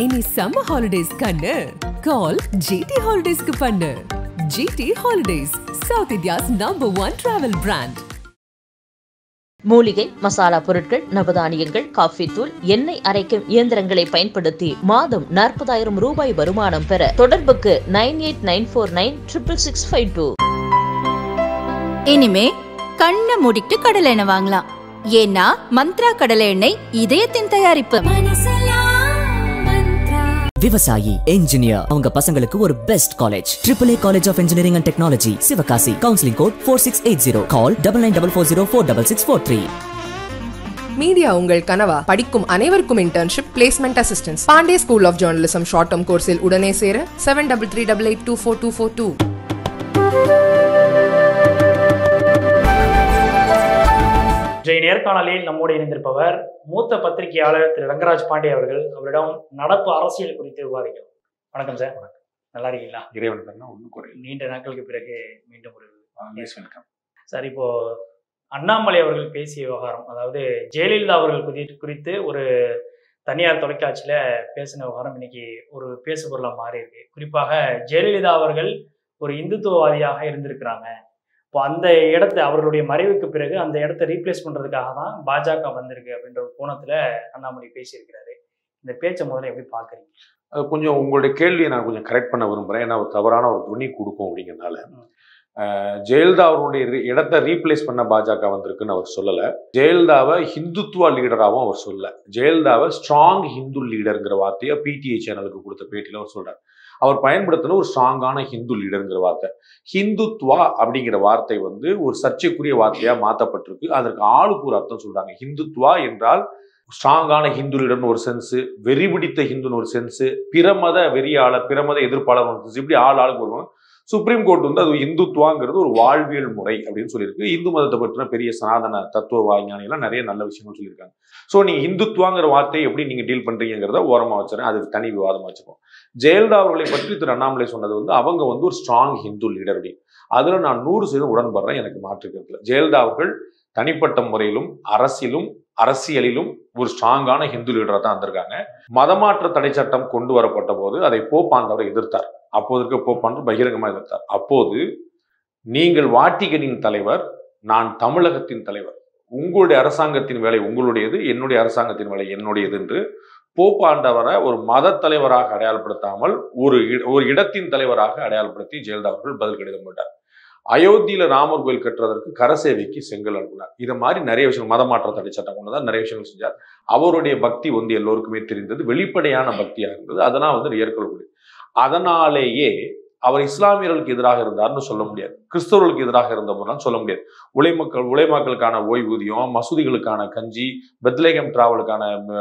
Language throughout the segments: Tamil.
இனி summer holidays கண்ணு call GT Holidays க்கு பண்ணு. GT Holidays, South India's #1 travel brand. மூலிகை மசாலா பொருட்கள், நவதானியங்கள், காஃபி தூள், எண்ணெய் அரைக்கும் இயந்திரங்களை பயன்படுத்தி மாதம் 40,000 ரூபாய் வருமானம் பெற தொடர்புக்கு 9894966652. இனிமே கண்ணை மூடிட்டு கடலை எண்ணெய் வாங்கலாம். ஏன்னா மந்த்ரா கடலை எண்ணெய் இதயத்தின் தயாரிப்பு. விவசாயி, என்ஜினியர், அவங்க பசங்களுக்கு ஒரு best college AAA college of engineering and technology, Sivakasi. Counselling code 4680. Call 9944046643. Media உங்கள் கனவா? படிக்கும் அனைவருக்கும் internship, placement assistance. Pandey school of journalism short term கோர்ஸில் உடனே சேர 7338824242. இன்றைய நேர்காணலில் நம்மோடு இணைந்திருப்பவர் மூத்த பத்திரிகையாளர் திரு ரங்கராஜ் பாண்டே அவர்கள். அவரிடம் நடப்பு அரசியல் குறித்து விவாதிக்கிறோம். வணக்கம் சார். நல்லா இருக்கீங்களா? இறைவன் ஒன்றும் குறையும். நீண்ட நாட்களுக்கு பிறகு மீண்டும் ஒரு சார், இப்போ அண்ணாமலை அவர்கள் பேசிய விவகாரம், அதாவது ஜெயலலிதா அவர்கள் குறித்து ஒரு தனியார் தொலைக்காட்சியில பேசின விவகாரம் இன்னைக்கு ஒரு பேசு பொருளாக மாறி இருக்கு. குறிப்பாக ஜெயலலிதா அவர்கள் ஒரு இந்துத்துவவாதியாக இருந்திருக்கிறாங்க. இப்போ அந்த இடத்த அவர்களுடைய மறைவுக்கு பிறகு அந்த இடத்த ரீப்ளேஸ் பண்றதுக்காக தான் பாஜக வந்திருக்கு அப்படின்ற ஒரு கோணத்துல அண்ணாமலை பேசியிருக்கிறாரு. இந்த பேச்சை முதல்ல எப்படி பாக்குறீங்க? அது கொஞ்சம் உங்களுடைய கேள்வியை நான் கொஞ்சம் கரெக்ட் பண்ண விரும்புகிறேன். ஏன்னா ஒரு தவறான ஒரு துணி கொடுக்கும் அப்படிங்கிறதுனால. ஜெயலலிதா அவருடைய இடத்தை ரீப்ளேஸ் பண்ண பாஜக வந்திருக்குன்னு அவர் சொல்லலை. ஜெயலலிதாவை ஹிந்துத்துவ லீடராகவும் அவர் சொல்லலை. ஜெயலலிதாவை ஸ்ட்ராங் ஹிந்து லீடருங்கிற வார்த்தையை PTI சேனலுக்கு கொடுத்த பேட்டியில் அவர் சொல்றார். அவர் பயன்படுத்தின ஒரு ஸ்ட்ராங்கான ஹிந்து லீடருங்கிற வார்த்தை. ஹிந்துத்வா அப்படிங்கிற வார்த்தை ஒரு சர்ச்சைக்குரிய வார்த்தையா மாற்றப்பட்டிருக்கு. அதற்கு ஆளுக்கு ஒரு அர்த்தம் சொல்றாங்க. ஹிந்துத்வா என்றால் ஸ்ட்ராங்கான ஹிந்து லீடர்னு ஒரு சென்ஸு, வெறிபிடித்த ஹிந்துன்னு ஒரு சென்ஸு, பிரமத வெறியாளர், பிரமத எதிர்ப்பாளர் ஒரு சென்ஸ். இப்படி ஆளுக்கு வருவாங்க. சுப்ரீம் கோர்ட் அது இந்துத்வாங்கிறது ஒரு வாழ்வியல் முறை அப்படின்னு சொல்லியிருக்கு. இந்து மதத்தை பற்றின பெரிய சனாதன தத்துவ வாஞானிகள்லாம் நிறைய நல்ல விஷயங்கள் சொல்லியிருக்காங்க. ஸோ நீங்க இந்துத்வாங்கிற வார்த்தையை எப்படி நீங்க டீல் பண்றீங்கிறத ஓரமா வச்சுறேன். அது தனி விவாதமா வச்சுப்போம். ஜெயலலிதா அவர்களை பற்றி திரு அண்ணாமலை சொன்னது அவங்க ஒரு ஸ்ட்ராங் ஹிந்து லீடர் அப்படின்னு. அதுல நான் 100% உடன்படுறேன். எனக்கு மாற்றுக்கிறதுல ஜெயலலிதா அவர்கள் தனிப்பட்ட முறையிலும் அரசியலிலும் ஒரு ஸ்ட்ராங்கான ஹிந்து லீடரா தான் இருந்திருக்காங்க. மதமாற்ற தடை சட்டம் கொண்டு வரப்பட்ட போது அதை போப்பாண்டவர் எதிர்த்தார். அப்போது இருக்க போப்பாண்டவர் பகிரங்கமாக எதிர்த்தார். அப்போது நீங்கள் வாட்டிகனின் தலைவர், நான் தமிழகத்தின் தலைவர், உங்களுடைய அரசாங்கத்தின் வேலை உங்களுடையது, என்னுடைய அரசாங்கத்தின் வேலை என்னுடையது என்று போப்பாண்டவரை ஒரு மத தலைவராக அடையாளப்படுத்தாமல் ஒரு இடத்தின் தலைவராக அடையாளப்படுத்தி ஜெயலலிதா அவர்கள் பதில் கடிதம் போட்டார். அயோத்தியில ராமர் கோயில் கட்டுறதற்கு கரசேவைக்கு செங்கல் அனுப்பினார். இதை மாதிரி நிறைய விஷயங்கள், மதமாற்ற தடை சட்டம் கொண்டுதான் நிறைய விஷயங்கள் செஞ்சார். அவருடைய பக்தி எல்லோருக்குமே தெரிந்தது, வெளிப்படையான பக்தியாக இருந்தது. அதெல்லாம் ஏற்கொள்ளக்கூடிய. அதனாலேயே அவர் இஸ்லாமியர்களுக்கு எதிராக இருந்தார்னு சொல்ல முடியாது, கிறிஸ்தவர்களுக்கு எதிராக இருந்தவர்னு சொல்ல முடியாது. உலைமாக்களுக்கான ஓய்வூதியம், மசூதிகளுக்கான கஞ்சி, பெத்லேகம் டிராவலுக்கான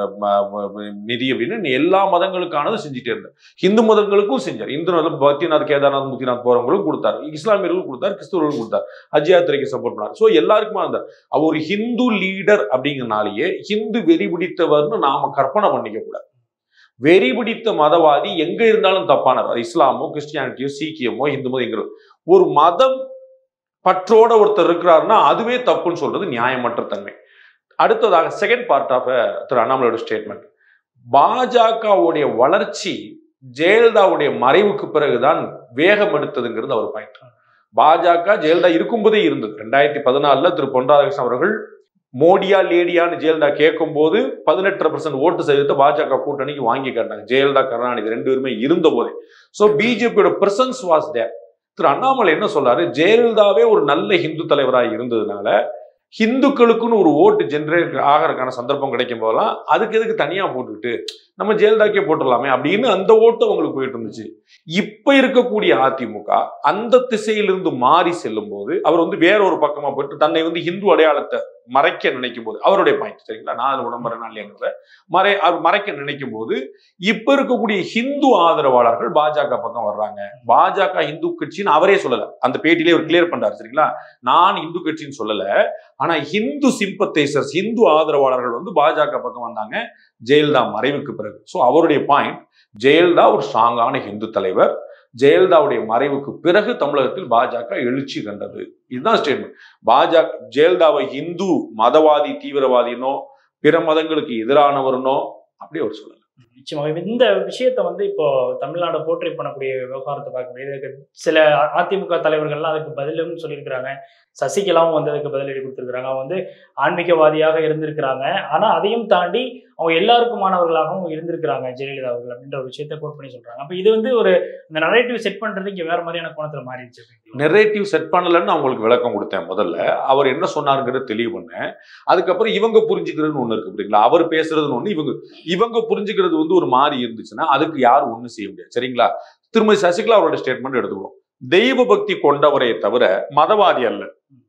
நிதி அப்படின்னு எல்லா மதங்களுக்கானது செஞ்சுட்டே இருந்தார். இந்து மதங்களுக்கும் செஞ்சார். இந்து மதம் பத்ரிநாத், கேதார்நாத், முத்திநாத் போறவங்களுக்கும் கொடுத்தார், இஸ்லாமியர்களுக்கும் கொடுத்தார், கிறிஸ்தவர்களுக்கும் கொடுத்தார், ஹஜ் யாத்திரைக்கு சப்போர்ட் பண்ணார். ஸோ எல்லாருக்குமே இருந்தார். அவர் ஒரு ஹிந்து லீடர் அப்படிங்கிறனாலேயே ஹிந்து வெறி பிடித்தவர்னு நாம கற்பனை பண்ணிக்க கூடாது. வெறி பிடித்த மதவாதி எங்க இருந்தாலும் தப்பானவர். இஸ்லாமோ, கிறிஸ்டியானிட்டியோ, சீக்கியமோ, இந்து மதம் எங்க ஒரு மதம் பற்றோட ஒருத்தர் இருக்கிறாருன்னா அதுவே தப்புன்னு சொல்றது நியாயமற்ற தன்மை. அடுத்ததாக செகண்ட் பார்ட் ஆஃப் திரு அண்ணாமலையோட ஸ்டேட்மெண்ட், பாஜகவுடைய வளர்ச்சி ஜெயலலிதாவுடைய மறைவுக்கு பிறகுதான் வேகம் எடுத்ததுங்கிறது அவர் பாயிண்ட். பாஜக ஜெயலலிதா இருக்கும்போதே இருந்தது. 2014 திரு பொன் ராதாகிருஷ்ணன் அவர்கள் மோடியா லேடியான்னு ஜெயலலிதா கேட்கும் போது 18% ஓட்டு சதவீதத்தை பாஜக கூட்டணிக்கு வாங்கி காட்டினாங்க. ஜெயலலிதா, கருணாநிதி 2 பேருமே இருந்த போதே. ஸோ பிஜேபியோட presence was there. Thiru Annamalai என்ன சொல்றாரு, ஜெயலலிதாவே ஒரு நல்ல ஹிந்து தலைவராக இருந்ததுனால ஹிந்துக்களுக்குன்னு ஒரு ஓட்டு ஜென்ரேட் ஆகிறதுக்கான சந்தர்ப்பம் கிடைக்கும் போதெல்லாம் அதுக்கு எதுக்கு தனியா போட்டுக்கிட்டு நம்ம ஜெயலலிதாக்கே போட்டுடலாமே அப்படின்னு அந்த ஓட்டு அவங்களுக்கு போயிட்டு இருந்துச்சு. இப்ப இருக்கக்கூடிய அதிமுக அந்த திசையிலிருந்து மாறி செல்லும் போது அவர் வேற ஒரு பக்கமா போயிட்டு தன்னை ஹிந்து அடையாளத்தை மறைக்க நினைக்கும் போது, அவருடைய பாயிண்ட் சரிங்களா, நான் அதில் உடம்புறேன் இல்லையாங்கிறத மறைக்க நினைக்கும் போது இப்ப இருக்கக்கூடிய ஹிந்து ஆதரவாளர்கள் பாஜக பக்கம் வர்றாங்க. பாஜக இந்து கட்சின்னு அவரே சொல்லல, அந்த பேட்டிலே அவர் கிளியர் பண்றாரு சரிங்களா, நான் இந்து கட்சின்னு சொல்லல, ஆனா ஹிந்து சிம்பத்தைசர்ஸ், ஹிந்து ஆதரவாளர்கள் பாஜக பக்கம் வந்தாங்க ஜெயலலிதா மறைவுக்கு பிறகு. ஸோ அவருடைய பாயிண்ட், ஜெயலலிதா ஒரு ஸ்ட்ராங்கான ஹிந்து தலைவர், ஜெயலலிதாவுடைய மறைவுக்கு பிறகு தமிழகத்தில் பாஜக எழுச்சி கண்டது. இதுதான் ஸ்டேட்மெண்ட். பாஜக ஜெயலலிதாவை இந்து மதவாதி தீவிரவாதினோ பிற மதங்களுக்கு எதிரானவர்னோ அப்படி அவர் சொல்லல. நிச்சயமாக இந்த விஷயத்தை வந்து இப்போ தமிழ்நாடு போற்றி பண்ணக்கூடிய விவகாரத்தை பார்க்க முடியுது. இதுக்கு சில அதிமுக தலைவர்கள்லாம் அதுக்கு பதிலும் சொல்லியிருக்கிறாங்க. சசிகலாவும் வந்து அதுக்கு பதிலடி கொடுத்துருக்குறாங்க. அவங்க வந்து ஆன்மீகவாதியாக இருந்திருக்கிறாங்க, ஆனா அதையும் தாண்டி அவங்க எல்லாருக்குமானவர்களாகவும் இருந்திருக்கிறாங்க ஜெயலலிதா அவர்கள் அப்படின்ற ஒரு விஷயத்தை கோட் பண்ணி சொல்றாங்க. அப்ப இது வந்து ஒரு இந்த நரேட்டிவ் செட் பண்றது இங்க வேற மாதிரியான கோணத்துல மாறிடுச்சு. நெரேட்டிவ் செட் பண்ணலன்னு அவங்களுக்கு விளக்கம் கொடுத்தேன். முதல்ல அவர் என்ன சொன்னாருங்கிறத தெளிவு பண்ணேன். அதுக்கப்புறம் இவங்க புரிஞ்சுக்கிறதுன்னு ஒண்ணு இருக்கு அப்படிங்களா, அவர் பேசுறதுன்னு ஒண்ணு, இவங்க புரிஞ்சுக்கிறது வந்து ஒரு மாதிரி இருந்துச்சுன்னா அதுக்கு யாரும் ஒண்ணும் செய்ய முடியாது. சரிங்களா? திருமதி சசிகலா அவரோட ஸ்டேட்மெண்ட் எடுத்துக்கிறோம். தெய்வ பக்தி கொண்டவரே தவிர மதவாதி அல்ல.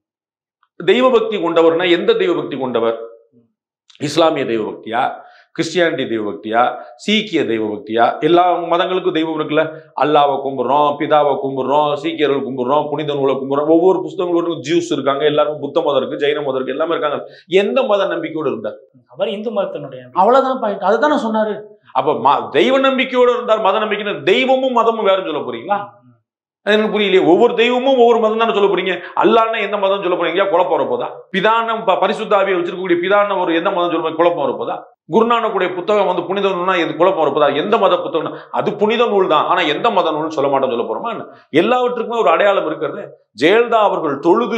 தெய்வ பக்தி கொண்டவர்னா எந்த தெய்வ பக்தி கொண்டவர்? இஸ்லாமிய தெய்வ பக்தியா, கிறிஸ்டியானிட்டி தெய்வ பக்தியா, சீக்கிய தெய்வ பக்தியா? எல்லா மதங்களுக்கும் தெய்வம் இருக்குல்ல. அல்லாவை கும்பிடுறோம், பிதாவை கும்பிடுறோம், சீக்கியர்கள் கும்பிடுறோம், புனித நூலை கும்பிடுறோம். ஒவ்வொரு புத்தகங்களுக்கும் ஜூஸ் இருக்காங்க, எல்லாருக்கும் புத்த மதம் இருக்கு, ஜெயின மதம் இருக்கு, எல்லாமே இருக்காங்க. எந்த மத நம்பிக்கையோடு இருந்தார்? அவர் இந்து மதத்தினுடைய. அவ்வளவுதான் பாயிண்ட். அதுதான் நான் சொன்னாரு. அப்ப தெய்வ நம்பிக்கையோடு இருந்தார். மத நம்பிக்கை தெய்வமும் மதமும் வேறுன்னு சொல்ல போறீங்களா? எனக்கு புரியலையே. ஒவ்வொரு தெய்வமும் ஒவ்வொரு மதம் தானே சொல்ல போறீங்க. அல்லான்னா எந்த மதம் சொல்ல போறீங்க? குழப்பம் வரப்போதா? பிதானம் பரிசுத்தாவியை வச்சிருக்கக்கூடிய பிதான ஒரு எந்த மதம் சொல்ல குழப்பம் வரப்போதா? குருநானக்குடைய புத்தகம் வந்து புனித நூல்னா இது குழப்பம் வரப்போதா? எந்த மத புத்தகம்? அது புனித நூல் தான், ஆனா எந்த மத நூல் சொல்ல மாட்டோம் சொல்ல போறோமா? எல்லாவற்றுக்குமே ஒரு அடையாளம் இருக்கிறது. ஜெயலலிதா அவர்கள்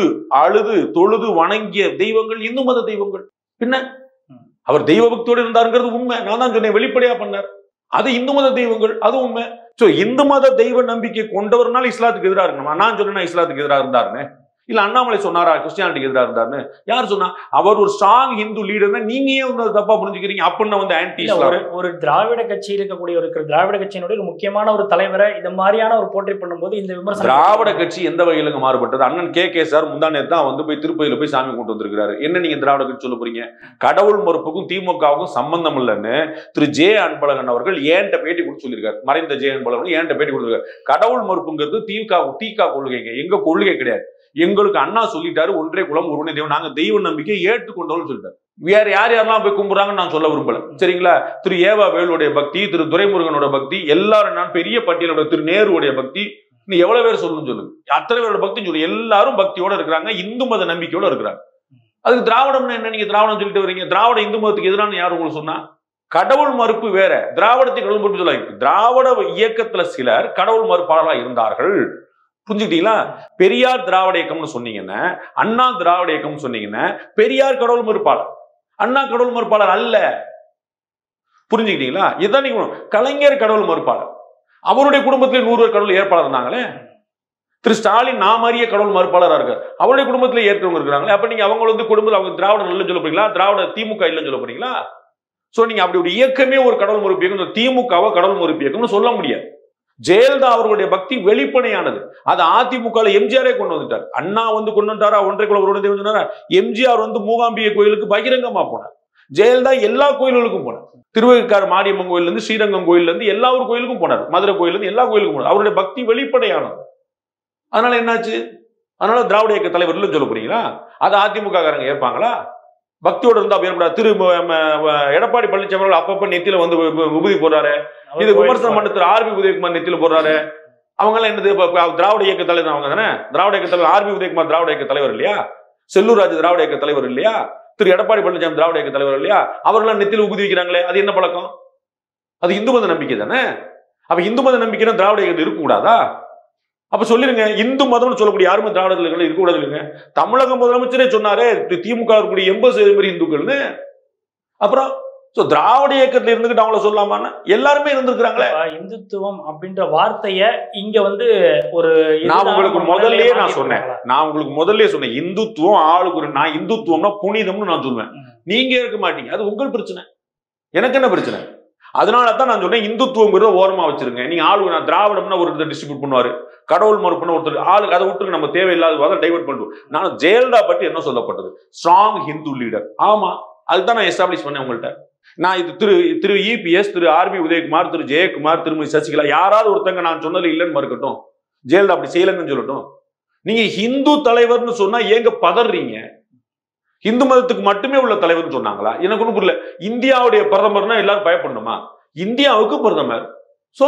தொழுது வணங்கிய தெய்வங்கள் இந்து மத தெய்வங்கள். பின்ன அவர் தெய்வ பக்தியோடு இருந்தாருங்கிறது உண்மை. நான் தான் சொன்னேன், வெளிப்படையா பண்ணார். அது இந்து மத தெய்வங்கள், அது உண்மை. சோ இந்து மத தெய்வ நம்பிக்கை கொண்டவர்னால இஸ்லாத்துக்கு எதிராக இருக்கணுமா? நான் சொன்னேன் இஸ்லாத்துக்கு எதிராக இருந்தாருன்னு. இல்ல அண்ணாமலை சொன்னாரா கிறிஸ்டியானிட்டிக்கு எதிராக இருந்தாருன்னு? யார் சொன்னா? அவர் ஒரு ஸ்ட்ராங் ஹிந்து லீடர்னா நீங்க ஏன் வந்து தப்பா புரிஞ்சுக்கிறீங்க? அப்படின்னு வந்து ஆன்டி ஒரு திராவிட கட்சி இருக்கக்கூடிய ஒரு திராவிட கட்சியினுடைய ஒரு முக்கியமான ஒரு தலைவரை இந்த மாதிரியான ஒரு போற்றி பண்ணும்போது இந்த விமர்சனம். திராவிட கட்சி எந்த வகையில மாறுபட்டது? அண்ணன் கே சார் முந்தானே தான் வந்து போய் திருப்பதியில போய் சாமி கொண்டு வந்திருக்கிறாரு. என்ன நீங்க திராவிட கட்சி சொல்ல போறீங்க? கடவுள் மறுப்புக்கும் திமுகவுக்கும் சம்பந்தம் இல்லைன்னு திரு ஜே அன்பழகன் அவர்கள் ஏன்ட்ட பேட்டி கொடுத்து சொல்லியிருக்காரு. மறைந்த ஜே அன்பழகன் ஏன்ட்ட பேட்டி கொடுத்திருக்காரு. கடவுள் மறுப்புங்கிறது தீகா கொள்கைங்க, எங்க கொள்கை கிடையாது. எங்களுக்கு அண்ணா சொல்லிட்டாரு, ஒன்றே குலம் ஒருவனே தெய்வம், நாங்க தெய்வ நம்பிக்கை ஏற்றுக்கொண்டோம்னு சொல்லிட்டாரு. வேற யாரெல்லாம் போய் கும்பிடுறாங்கன்னு நான் சொல்ல விரும்பல. சரிங்களா? திரு ஏவா வேலுடைய பக்தி, திரு துரைமுருகனோட பக்தி, எல்லாரும் நான் பெரிய பட்டியலோட திரு நேருடைய பக்தி, நீ எவ்வளவு பேர் சொல்லணும்னு சொல்லுங்க. அத்தனை பேரோட பக்தி சொல்லு. எல்லாரும் பக்தியோட இருக்கிறாங்க, இந்து மத நம்பிக்கையோட இருக்கிறாங்க. அதுக்கு திராவிடம்னா என்ன? நீங்க திராவிடம் சொல்லிட்டு வரீங்க. திராவிட இந்து மதத்துக்கு எதிரான யாரும் உங்களுக்கு சொன்னா? கடவுள் மறுப்பு வேற, திராவிடத்தை கடவுள் மறுப்பு சொல்லாங்க. திராவிட இயக்கத்துல சிலர் கடவுள் மறுப்பாளர்களா இருந்தார்கள். புரிஞ்சுக்கிட்டீங்களா? பெரியார் திராவிட இயக்கம்னு சொன்னீங்கன்னா, அண்ணா திராவிட இயக்கம் சொன்னீங்கன்னா, பெரியார் கடவுள் மறுப்பாளர், அண்ணா கடவுள் மறுப்பாளர் அல்ல. புரிஞ்சுக்கிட்டீங்களா? இதுதான் நீங்க. கலைஞர் கடவுள் மறுப்பாளர், அவருடைய குடும்பத்திலே 100 பேர் கடவுள் ஏற்பாளர் இருந்தாங்களே. திரு ஸ்டாலின் நாம் அறிய கடவுள் மறுப்பாளராக இருக்கார், அவருடைய குடும்பத்திலே ஏற்கனவே இருக்கிறாங்களே. அப்ப நீங்க அவங்க வந்து குடும்பத்தில் அவங்க திராவிடம் இல்லைன்னு சொல்ல போறீங்களா? திராவிட திமுக இல்லைன்னு சொல்ல போறீங்களா? சோ நீங்க அப்படி ஒரு இயக்கமே ஒரு கடவுள் மறுப்பு இயக்கம், திமுகவை கடவுள் மறுப்பு இயக்கம்னு சொல்ல முடியாது. ஜெயலலிதா அவர்களுடைய பக்தி வெளிப்படையானது. அது அதிமுக எம்ஜிஆரே கொண்டு வந்துட்டார். அண்ணா வந்து கொண்டு வந்தாரா ஒன்றை குலம் ஒரு தெய்வம் சொன்னாரா? எம்ஜிஆர் வந்து மூகாம்பிகை கோயிலுக்கு பகிரங்கமா போனார். ஜெயலலிதா எல்லா கோயில்களுக்கும் போனார். திருவைக்கார் மாரியம்மன் கோயில்ல இருந்து, ஸ்ரீரங்கம் கோயில்ல இருந்து எல்லா ஒரு கோயிலுக்கும் போனார். மதுரை கோயில இருந்து எல்லா கோயிலுக்கும் போனார். அவருடைய பக்தி வெளிப்படையானது. அதனால என்னாச்சு? அதனால திராவிட இயக்க தலைவர் இல்லைன்னு சொல்ல போறீங்களா? அது அதிமுக காரங்க ஏற்பாங்களா? பக்தியோட இருந்தா ஏற்படாது. திரு எடப்பாடி பழனிசாமி அவர்கள் அப்பப்ப நெத்தியில வந்து விபூதி போடுறாரு. இது விமர்சனம் பண்ண திரு ஆர்பி உதயகுமார் நெத்தியில போடுறாரு. அவங்க எல்லாம் என்னது? திராவிட இயக்க தலைவர் அவங்க தானே. திராவிட இயக்க தலைவர் ஆர்பி உதயகுமார் திராவிட இயக்க தலைவர் இல்லையா? செல்லூர் ராஜ் திராவிட இயக்க தலைவர் இல்லையா? திரு எடப்பாடி பழனிசாமி திராவிட இயக்க தலைவர் இல்லையா? அவர்கள் நெத்தியில விபூதி வைக்கிறாங்களே, அது என்ன பழக்கம்? அது இந்து மத நம்பிக்கை தானே. அப்ப இந்து மத நம்பிக்கைன்னா திராவிட இயக்கத்தில் இருக்கக்கூடாதா? அப்ப சொல்லிருங்க, இந்து மதம்னு சொல்லக்கூடிய யாருமே திராவிடர்கள் இருக்கக்கூடாது இல்லைங்க. தமிழக முதலமைச்சரே சொன்னாரே திமுக இருக்கக்கூடிய 80% இந்துக்கள்னு. அப்புறம் திராவிட இயக்கத்தில் இருந்துகிட்டு அவங்கள சொல்லாமான்னா எல்லாருமே இருந்திருக்கிறாங்களே. இந்துத்துவம் அப்படின்ற வார்த்தைய இங்க வந்து ஒரு நான் உங்களுக்கு முதல்ல சொன்னேன் இந்துத்துவம் ஆளுக்கு. நான் இந்துத்துவம்னா புனிதம்னு நான் சொல்லுவேன், நீங்க இருக்க மாட்டீங்க. அது உங்கள் பிரச்சனை, எனக்கு என்ன பிரச்சனை? அதனால தான் நான் சொன்னேன் இந்துத்துவம் ஓரமா வச்சிருங்க. நீங்க ஆளு நான் திராவிடம்னா ஒரு டிஸ்ட்ரிபியூட் பண்ணுவாரு, கடவுள் மறுப்புன்னு ஒருத்தர் ஆளுக்கு அதை விட்டுங்க, நம்ம தேவையில்லாத டைவர்ட் பண்ணுவோம். நான் ஜெயலலிதா பற்றி என்ன சொல்லப்பட்டது? Strong Hindu leader. ஆமா, அதுதான் நான் எஸ்டாப்ளிஷ் பண்ணேன் உங்கள்கிட்ட. நான் இது திரு இபிஎஸ், திரு ஆர்பி உதயகுமார், திரு ஜெயக்குமார், திருமதி சசிகலா யாராவது ஒருத்தங்க நான் சொன்னது இல்லைன்னு மறுக்கட்டும், ஜெயலலிதா அப்படி செய்யலன்னு சொல்லட்டும். நீங்க ஹிந்து தலைவர்னு சொன்னா ஏங்க பதறீங்க? இந்து மதத்துக்கு மட்டுமே உள்ள தலைவர்னு சொன்னாங்களா? எனக்கு ஒன்றும் புரியல. இந்தியாவுடைய பிரதமர்னா எல்லாரும் பயப்படணுமா? இந்தியாவுக்கு பிரதமர். சோ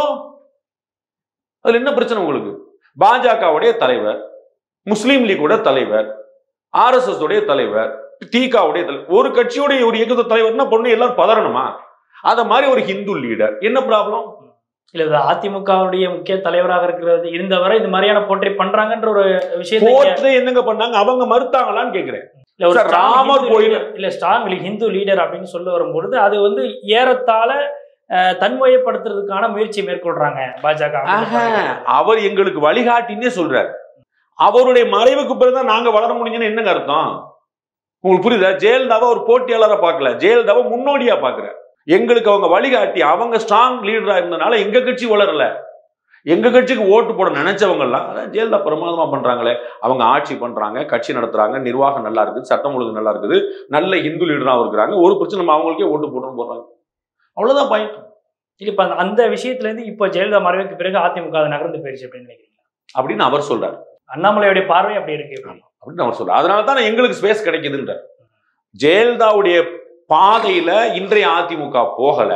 அதுல என்ன பிரச்சனை உங்களுக்கு? பாஜகவுடைய தலைவர், முஸ்லீம் லீகோட தலைவர், RSS உடைய தலைவர், திகாவுடைய தலைவர், ஒரு கட்சியோடைய ஒரு இயக்கத்த தலைவர்னா பொண்ணு எல்லாரும் பதறணுமா? அத மாதிரி ஒரு ஹிந்து லீடர், என்ன ப்ராப்ளம்? இல்ல அதிமுகவுடைய முக்கிய தலைவராக இருக்கிறது இருந்தவரை இந்த மாதிரியான போர்ட்ரே பண்றாங்கன்ற ஒரு விஷயத்தை போர்ட்ரே என்னங்க பண்ணாங்க, அவங்க மறுத்தாங்களான்னு கேக்குறேன். இல்ல ஒரு ராமர் கோயில் இல்ல ஸ்ட்ராங் ஹிந்து லீடர் அப்படின்னு சொல்ல வரும்பொழுது அது வந்து ஏறத்தாழ தன்மையப்படுத்துறதுக்கான முயற்சி மேற்கொள்றாங்க பாஜக. அவர் எங்களுக்கு வழிகாட்டின்னே சொல்றாரு. அவருடைய மறைவுக்கு பிறகுதான் நாங்க வளர முடியும்னு என்னங்க அர்த்தம்? உங்களுக்கு புரியுதா? ஜெயலலிதாவை ஒரு போட்டியாளரை பார்க்கல, ஜெயலலிதாவை முன்னோடியா பாக்குற. எங்களுக்கு அவங்க வழிகாட்டி, அவங்க ஸ்ட்ராங் லீடரா இருந்தனால எங்க கட்சி வளரல. எங்க கட்சிக்கு ஓட்டு போட நினைச்சவங்க எல்லாம் அதான் ஜெயலலிதா பிரமாதமா பண்றாங்களே, அவங்க ஆட்சி பண்றாங்க, கட்சி நடத்துறாங்க, நிர்வாகம் நல்லா இருக்குது, சட்டம் ஒழுங்கு நல்லா இருக்குது, நல்ல இந்து லீடராகவும் இருக்கிறாங்க, ஒரு பிரச்சனை நம்ம அவங்களுக்கே ஓட்டு போட்டு போடுறாங்க. அவ்வளவுதான் பாயிண்ட். இப்ப அந்த விஷயத்துல இருந்து இப்ப ஜெயலலிதா மறைவுக்கு பிறகு அதிமுக நகர்ந்து போயிருச்சு அப்படின்னு நினைக்கிறீங்க அப்படின்னு அவர் சொல்றாரு. அண்ணாமலையுடைய பார்வை அப்படி இருக்கு அப்படின்னு அவர் சொல்றாரு. அதனாலதான் எங்களுக்கு ஸ்பேஸ் கிடைக்குதுன்ற. ஜெயலலிதாவுடைய பாதையில இன்றைய அதிமுக போகல,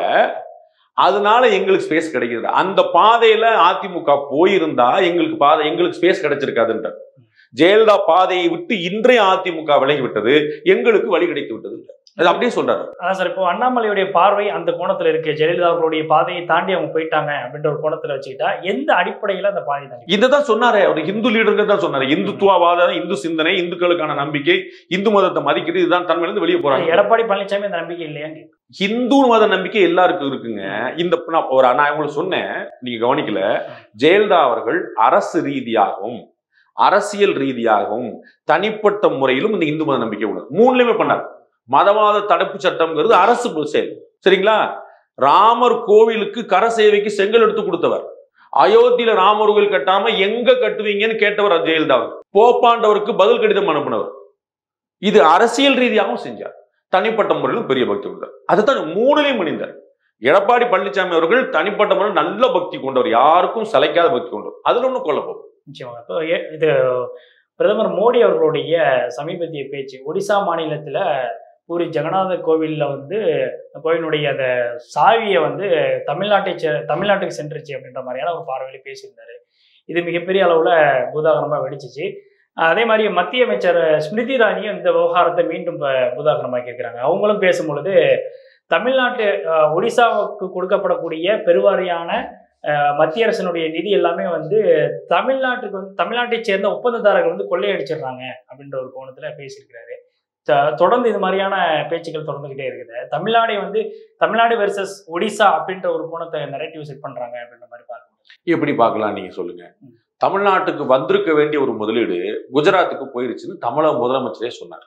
அதனால எங்களுக்கு ஸ்பேஸ் கிடைக்குது. அந்த பாதையில அதிமுக போயிருந்தா எங்களுக்கு ஸ்பேஸ் கிடைச்சிருக்காதுன்ற. ஜெயலலிதா பாதையை விட்டு இன்றைய அதிமுக விலகி விட்டது, எங்களுக்கு வழி கிடைத்து விட்டது. அது அப்படியே சொல்றாரு. அதான் சார், இப்போ அண்ணாமலையுடைய பார்வை அந்த கோணத்துல இருக்கு. ஜெயலலிதா அவர்களுடைய பாதையை தாண்டி அவங்க போயிட்டாங்க அப்படின்ற ஒரு கோணத்துல வச்சுக்கிட்டா எந்த அடிப்படையில அந்த பாதை தான் இதுதான் சொன்னாரு. அவர் ஹிந்து லீடர்கள் தான் சொன்னாரு. இந்துத்துவவாதம், இந்து சிந்தனை, இந்துக்களுக்கான நம்பிக்கை, இந்து மதத்தை மதிக்கிறது, இதுதான் தன்மையிலிருந்து வெளியே போறாங்க. எடப்பாடி பழனிசாமி அந்த நம்பிக்கை இல்லையா? இந்து மத நம்பிக்கை எல்லாருக்கும் இருக்குங்க. நான் உங்களுக்கு சொன்னேன், நீங்க கவனிக்கல. ஜெயலலிதா அவர்கள் அரசு ரீதியாகவும் அரசியல் ரீதியாகவும் தனிப்பட்ட முறையிலும் இந்த இந்து மத நம்பிக்கை உள்ளது. மூணுலயுமே பண்ணார். மதவாத தடுப்பு சட்டம்ங்கிறது அரசு செயல், சரிங்களா? ராமர் கோவிலுக்கு கர சேவைக்கு செங்கல் எடுத்து கொடுத்தவர். அயோத்தியில ராமர் கோவில் கட்டாம எங்க கட்டுவீங்கன்னு கேட்டவர் ஜெயலலிதா. போப்பாண்டவருக்கு பதில் கடிதம் அனுப்பினவர். இது அரசியல் ரீதியாகவும் செஞ்சார், தனிப்பட்ட முறையிலும் பெரிய பக்தி கொண்டார். அதுதான் மூணுலையும் மணிந்தார். எடப்பாடி பழனிசாமி அவர்கள் தனிப்பட்ட முறையில் நல்ல பக்தி கொண்டவர், யாருக்கும் சளைக்காத பக்தி கொண்டவர். அதுல ஒன்றும் கொல்லப்போம். நிச்சயமாக. இப்போ இது பிரதமர் மோடி அவர்களுடைய சமீபத்திய பேச்சு, ஒடிசா மாநிலத்துல பூரி ஜெகநாத கோவில்ல வந்து கோவிலுடைய அந்த சாவியை வந்து தமிழ்நாட்டுக்கு சென்றுச்சு அப்படின்ற மாதிரியான ஒரு பார்வையில பேசியிருந்தாரு. இது மிகப்பெரிய அளவுல பூதாகரமா வெடிச்சிச்சு. அதே மாதிரி மத்திய அமைச்சர் ஸ்மிருதி இரானியும் இந்த விவகாரத்தை மீண்டும் பூதாகரமாக்கி இருக்கிறாங்க. அவங்களும் பேசும்பொழுது தமிழ்நாட்டு ஒடிசாவுக்கு கொடுக்கப்படக்கூடிய பெருவாரியான மத்திய அரசினுடைய நிதி எல்லாமே வந்து தமிழ்நாட்டை சேர்ந்த ஒப்பந்ததாரர்கள் வந்து கொள்ளையடிச்சிடுறாங்க அப்படின்ற ஒரு கோணத்துல பேசியிருக்கிறாரு. தொடர்ந்து இது மாதிரியான பேச்சுக்கள் தொடர்ந்துகிட்டே இருக்குது. தமிழ்நாடு வெர்சஸ் ஒடிசா அப்படின்ற ஒரு கோணத்தை நரேட்டிவ் செட் பண்றாங்க அப்படின்ற மாதிரி பார்க்கணும். எப்படி பார்க்கலாம் நீங்க சொல்லுங்க? தமிழ்நாட்டுக்கு வந்திருக்க வேண்டிய ஒரு முதலீடு குஜராத்துக்கு போயிருச்சுன்னு தமிழக முதலமைச்சரே சொன்னார்.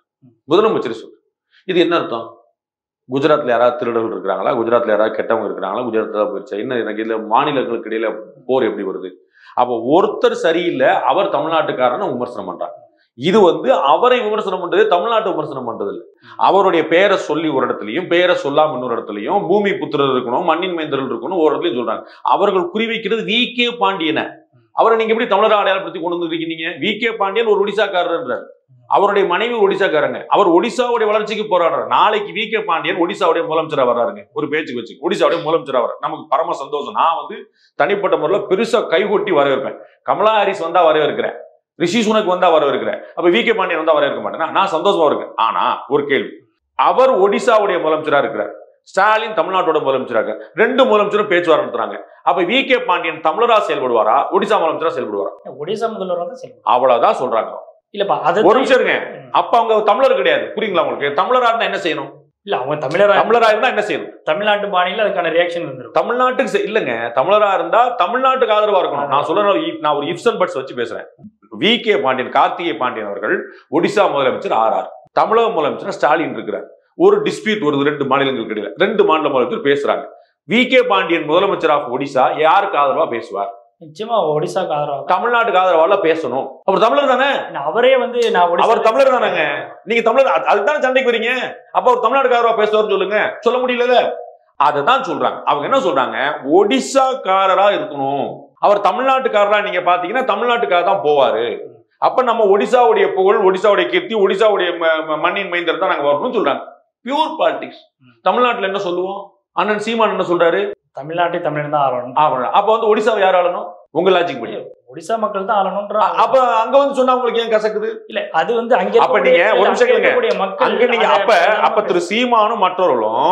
இது என்ன அர்த்தம்? குஜராத்ல யாராவது திருடர்கள் இருக்கிறாங்களா? குஜராத்ல யாராவது கெட்டவங்க இருக்கிறாங்களா? குஜராத்ல தான் போயிருச்சா? என்ன எனக்கு இதுல மாநிலங்களுக்கு இடையில போர் எப்படி வருது? அப்போ ஒருத்தர் சரியில்லை, அவர் தமிழ்நாட்டுக்காரன்னு விமர்சனம் பண்றாங்க. இது வந்து அவரை விமர்சனம் பண்றது, தமிழ்நாட்டை விமர்சனம் பண்றது இல்லை. அவருடைய பெயரை சொல்லி ஒரு இடத்துலையும், பெயரை சொல்லாம இன்னொரு இடத்துலையும், பூமி புத்திரர் இருக்கணும், மண்ணின் மைந்தர்கள் இருக்கணும் ஒரு இடத்துலையும் சொல்றாங்க. அவர்கள் குறிவைக்கிறது வி.கே. பாண்டியனை. அவரை நீங்க எப்படி தமிழக அடையாளப்படுத்தி கொண்டு வந்துருக்கீங்க? வி.கே. பாண்டியன் ஒரு ஒடிசாக்காரர், அவருடைய மனைவி ஒடிசாக்காரங்க. அவர் ஒடிசாவுடைய வளர்ச்சிக்கு போராடுறாரு. நாளைக்கு வி.கே. பாண்டியன் ஒடிசாவுடைய முதலமைச்சரா வர்றாருங்க, ஒரு பேச்சுக்கு வச்சு ஒடிசாவுடைய முதலமைச்சரா வர நமக்கு பரம சந்தோஷம். நான் வந்து தனிப்பட்ட முறையில் பெருசா கைகொட்டி வரவேற்பேன். கமலா ஹாரிஸ் வந்தா வரவேற்கிறேன், ரிஷி சுனக் வந்தா வரவேற்கிறேன், அப்ப வி.கே. பாண்டியன் வந்தா வரவேற்க மாட்டேன்னா நான் சந்தோஷமா இருக்கேன். ஆனா ஒரு கேள்வி, அவர் ஒடிசாவுடைய முதலமைச்சரா இருக்கிறார், ஸ்டாலின் தமிழ்நாட்டோட முதலமைச்சராக, ரெண்டு முதலமைச்சரும் பேச்சுவார்த்தை நடத்துறாங்க. அப்ப வி.கே. பாண்டியன் தமிழரா செயல்படுவாரா, ஒடிசா முதலமைச்சரா செயல்படுவாரா? ஒடிசா முதல்வர் அவ்வளவுதான் சொல்றாங்க. இல்லப்பா, ஒரு நிமிஷம் இருங்க. அப்ப அவங்க தமிழர் கிடையாது, புரியுங்களா உங்களுக்கு? தமிழரா இருந்தா என்ன செய்யணும்? இல்ல, அவங்க தமிழரா இருந்தா என்ன செய்யணும்? தமிழ்நாட்டு பாணியில அதுக்கான ரியாக்ஷன் வந்துடும். தமிழ்நாட்டுக்கு இல்லங்க, தமிழரா இருந்தா தமிழ்நாட்டுக்கு ஆதரவா இருக்கணும். நான் சொல்றேன், நான் ஒரு இப்சன் பட்ஸ் வச்சு பேசுறேன். வி.கே. பாண்டியன், கார்த்திகை பாண்டியன் அவர்கள் ஒடிசா முதலமைச்சர் ஆறார், தமிழக முதலமைச்சர் ஸ்டாலின் இருக்கிறார். ஒரு டிஸ்பியூட் வருது ரெண்டு மாநிலங்களுக்கு இடையில, ரெண்டு மாநில முதலமைச்சர் பேசுறாங்க. வி.கே. பாண்டியன் முதலமைச்சர் ஆஃப் ஒடிசா யாருக்கு ஆதரவா பேசுவார்? நிச்சயமா ஒடிசாக்கு ஆதரவா, தமிழ்நாட்டுக்கு ஆதரவால பேசணும். அவர் தமிழர் தானே? அவரே வந்து அவர் தமிழர் தானேங்க. நீங்க தமிழர், அதுதானே சண்டைக்கு வரீங்க. அப்ப அவர் தமிழ்நாட்டுக்கு ஆதரவா பேசுவார்னு சொல்லுங்க. சொல்ல முடியல. அததான் சொல்றாங்க. அவங்க என்ன சொல்றாங்க? ஒடிசாக்காரரா இருக்கணும். அவர் தமிழ்நாட்டுக்காரரா நீங்க பாத்தீங்கன்னா தமிழ்நாட்டுக்காக தான் போவாரு. அப்ப நம்ம ஒடிசாவுடைய புகழ், ஒடிசாவுடைய கீர்த்தி, ஒடிசாவுடைய மண்ணின் மைந்தர் தான் நாங்க வரணும்னு சொல்றாங்க. Pure politics. தமிழ்நாட்டுல என்ன சொல்லுவோம்? அண்ணன் சீமான் என்ன சொல்றாரு? தமிழ்நாட்டை தமிழன் தான் ஆளணும். அப்ப வந்து ஒடிசாவை யார் ஆளணும்? உங்க லாஜிக் படி ஒடிசா மக்கள் தான் ஆளணும்ன்ற. அப்ப அங்க வந்து சொன்னா உங்களுக்கு ஏன் கசக்குது? இல்ல, அது வந்து அங்க அப்ப நீங்க ஒரு நிமிஷம் கேளுங்க. அங்க நீங்க அப்ப திரு சீமானும் மற்றவர்களும்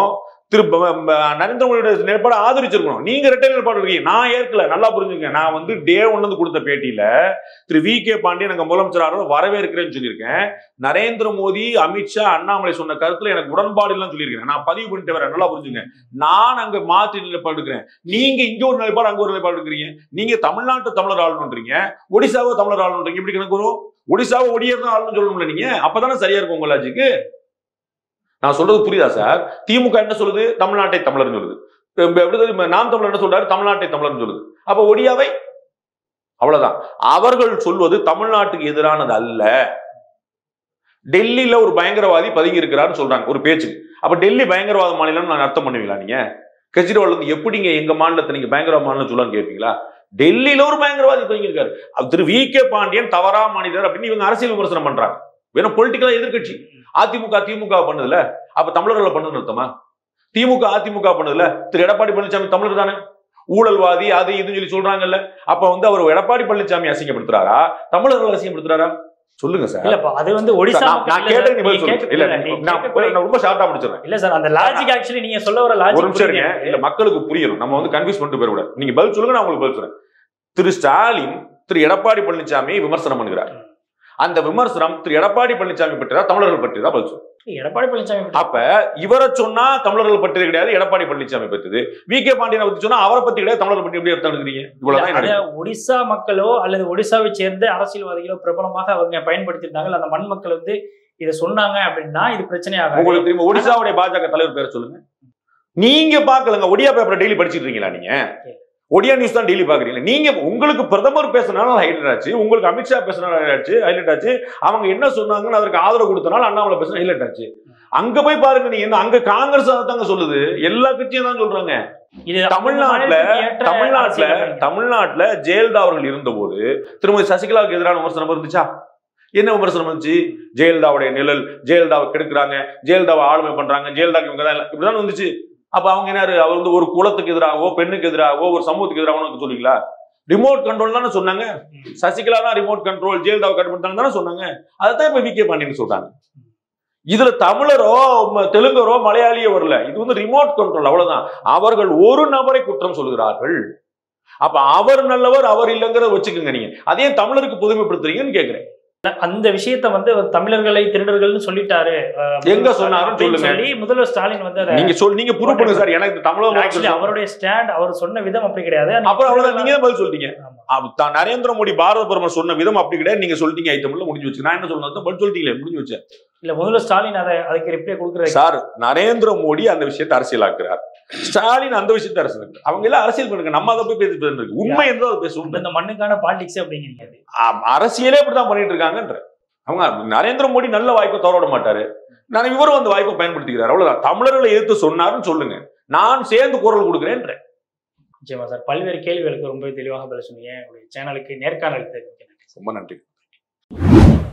நரேந்திர மோடியோட நிலைப்பாடு ஆதரிச்சிருக்கணும். நீங்க இரட்டை நிலைப்பாடு இருக்கீங்க, நான் ஏற்கல. நல்லா புரிஞ்சுங்க. நான் வந்து டே 1 கொடுத்த பேட்டியில திரு வி.கே. பாண்டியன் எங்க முதலமைச்சராக வரவேற்கிறேன்னு சொல்லியிருக்கேன். நரேந்திர மோடி, அமித்ஷா, அண்ணாமலை சொன்ன கருத்துல எனக்கு உடன்பாடு இல்லைன்னு சொல்லியிருக்கேன். நான் பதிவு பண்ணிட்டு வரேன். நல்லா புரிஞ்சுங்க. நான் அங்க மாற்றி நிலைப்பாடு இருக்கிறேன். நீங்க இங்க ஒரு நிலைப்பாடு, அங்க ஒரு நிலைப்பாடு இருக்கிறீங்க. நீங்க தமிழ்நாட்டு தமிழர் ஆளுன்றீங்க, ஒடிசாவை தமிழர் ஆளுன்றீங்க. இப்படி கணக்கு வரும். ஒடிசாவை ஒடியர் தான் ஆளுன்னு சொல்லணும்ல நீங்க. அப்பதானே சரியா இருக்கும் உங்க லாஜிக்கு. நான் சொல்றது புரியுதா சார்? திமுக என்ன சொல்லுது? தமிழ்நாட்டை தமிழர்னு சொல்லுது. நாம் தமிழர் என்ன சொல்றாரு? தமிழ்நாட்டை தமிழர்னு சொல்லுது. அப்ப ஒடியாவை அவ்வளவுதான். அவர்கள் சொல்வது தமிழ்நாட்டுக்கு எதிரானது அல்ல. டெல்லியில ஒரு பயங்கரவாதி பதுங்கி இருக்கிறான்னு சொல்றாங்க ஒரு பேச்சுக்கு. அப்ப டெல்லி பயங்கரவாத மாநிலம் நான் அர்த்தம் பண்ணுவீங்களா நீங்க? கெஜ்ரிவால் வந்து எப்படிங்க எங்க மாநிலத்தை நீங்க பயங்கரவாத மாநிலம் சொல்லலாம்னு கேட்பீங்களா? டெல்லியில ஒரு பயங்கரவாதி பதுங்கி இருக்காரு. திரு வி.கே. பாண்டியன் தவறா மனிதர் அப்படின்னு இவங்க அரசியல் விமர்சனம் பண்றாங்க. வேணும் பொலிட்டிக்கலா எதிர்கட்சி. அதிமுக திமுக பண்ணதுல அப்ப தமிழர்களை பண்ணது அர்த்தமா? திமுக அதிமுக பண்ணதுல திரு எடப்பாடி பழனிசாமி தமிழர் தானே? ஊழல்வாதி அது இதுன்னு சொல்லி சொல்றாங்கல்ல. அப்ப வந்து அவர் எடப்பாடி பழனிசாமி அசிங்கப்படுத்துறாரா, தமிழர்கள் அசிங்கப்படுத்துறாரா? சொல்லுங்க சார். இல்ல அது வந்து ஒடிசா நான் கேட்டேன். இல்ல நான் ரொம்ப ஷார்ட்டா முடிச்சிடுறேன். இல்ல சார், அந்த லாஜிக் ஆக்சுவலி நீங்க சொல்ல வர லாஜிக் ஒரு நிமிஷம் இருங்க. இல்ல மக்களுக்கு புரியணும். நம்ம வந்து கன்ஃபியூஸ் பண்ணிட்டு போயிட கூடாது. நீங்க பதில் சொல்லுங்க, நான் உங்களுக்கு பதில் சொல்றேன். திரு ஸ்டாலின் திரு எடப்பாடி பழனிசாமி விமர்சனம் பண்ணுகிறார். அந்த விமர்சனம் திரு எடப்பாடி பழனிசாமி பற்றியா தமிழர்கள் பற்றி தான் பதில் சொல்லும். எடப்பாடி பழனிசாமி அப்ப இவரை சொன்னா தமிழர்கள் பற்றி கிடையாது, எடப்பாடி பழனிசாமி பற்றி. வி.கே. பாண்டியனை பத்தி சொன்னா அவரை பத்தி கிடையாது, தமிழர்கள் பற்றி எப்படி எடுத்துக்கிறீங்க? இவ்வளவுதான். ஒடிசா மக்களோ அல்லது ஒடிசாவை சேர்ந்த அரசியல்வாதிகளோ பிரபலமாக அவங்க பயன்படுத்திருந்தாங்க. அந்த மண் மக்கள் வந்து இதை சொன்னாங்க அப்படின்னா இது பிரச்சனையாக. உங்களுக்கு தெரியும் ஒடிசாவுடைய பாஜக தலைவர் பேரை சொல்லுங்க. நீங்க பாக்கலங்க. ஒடியா பேப்பரை டெய்லி படிச்சுட்டு இருக்கீங்களா நீங்க? ஒடியா நியூஸ் தான் டெய்லி பாக்குறீங்க நீங்க. உங்களுக்கு பிரதமர் பேசினாலும் ஹைலைட் ஆச்சு, உங்களுக்கு அமித்ஷா பேசினாலும் ஹைலைட் ஆச்சு, அவங்க என்ன சொன்னாங்கன்னு அதற்கு ஆதரவு கொடுத்தனால அண்ணாமலை பேசினா ஹைலைட் ஆச்சு. அங்க போய் பாருங்க நீங்க. என்ன அங்க காங்கிரஸ் தாங்க சொல்லுது, எல்லா கட்சியும் தான் சொல்றாங்க. தமிழ்நாட்டுல ஜெயலலிதா அவர்கள் இருந்த போது திருமதி சசிகலாவுக்கு எதிரான விமர்சனம் இருந்துச்சா? என்ன விமர்சனம் இருந்துச்சு? ஜெயலலிதாவுடைய நிழல், ஜெயலலிதாவை கெடுக்கிறாங்க, ஜெயலலிதாவை ஆளுமை பண்றாங்க, ஜெயலலிதா இவங்க தான் இப்படிதான் வந்துச்சு. அப்ப அவங்க என்ன, அவர் வந்து ஒரு குலத்துக்கு எதிராகவோ பெண்ணுக்கு எதிராகவோ ஒரு சமூகத்துக்கு எதிராகவோ சொல்றீங்களா? ரிமோட் கண்ட்ரோல் தானே சொன்னாங்க. சசிகலா தான் ரிமோட் கண்ட்ரோல், ஜெயலலிதாவை கட்டுப்படுத்தாங்க தானே சொன்னாங்க. அதைத்தான் இப்ப வி.கே. பாண்டியன் சொல்றாங்க. இதுல தமிழரோ தெலுங்கரோ மலையாளியோ வரல. இது வந்து ரிமோட் கண்ட்ரோல், அவ்வளவுதான். அவர்கள் ஒரு நபரை குற்றம் சொல்கிறார்கள். அப்ப அவர் நல்லவர் அவர் இல்லைங்கிறத வச்சுக்கோங்க நீங்க. அதே தமிழருக்கு புதுமைப்படுத்துறீங்கன்னு கேட்கிறேன். அந்த விஷயத்த வந்து தமிழர்களை திருடர்கள்னு சொல்லிட்டாரு. எங்க சொன்னாருன்னு சொல்லுங்க. முதல்வர் ஸ்டாலின் வந்து நீங்க ப்ரூவ் பண்ணுங்க சார். எனக்கு தமிழக அவருடைய ஸ்டாண்ட், அவர் சொன்ன விதம் அப்படி கிடையாது. அப்புறம் அவ்வளவுதான், நீங்க பதில் சொல்லிட்டீங்க. நரேந்திர மோடி பாரத பிரதமர் சொன்ன விதம் அப்படி கிடையாது, நீங்க சொல்லிட்டீங்க. ஐட்டம்ல முடிஞ்சு வச்சு. நான் என்ன சொல்லணும் பதில் சொல்லிட்டீங்களே, முடிஞ்சு வச்சு. இல்ல முதல்வர் ஸ்டாலின் அதுக்கு ரிப்ளை கொடுக்குறாரு சார். நரேந்திர மோடி அந்த விஷயத்தை அரசியலாக்குறார், ஸ்டாலின் அந்த விஷயத்தை அரசியல். அவங்க எல்லாம் அரசியல் பண்ணுங்க, நம்ம அதை போய் பேசிட்டு இருக்கு. உண்மை என்றோ அதை பேசுவோம். இந்த மண்ணுக்கான பாலிடிக்ஸ் அப்படிங்கிறீங்க. அரசியலே இப்படிதான் பண்ணிட்டு இருக்காங்கன்ற அவங்க. நரேந்திர மோடி நல்ல வாய்ப்பை தவற மாட்டாரு. நான் இவரும் அந்த வாய்ப்பை பயன்படுத்திக்கிறார், அவ்வளவுதான். தமிழர்களை எதிர்த்து சொன்னாருன்னு சொல்லுங்க, நான் சேர்ந்து குரல் கொடுக்குறேன். நிச்சயமா சார். பல்வேறு கேள்விகளுக்கு ரொம்ப தெளிவாக பதில் சொன்னீங்க. உங்களுடைய சேனலுக்கு நேர்காணல். ரொம்ப நன்றி.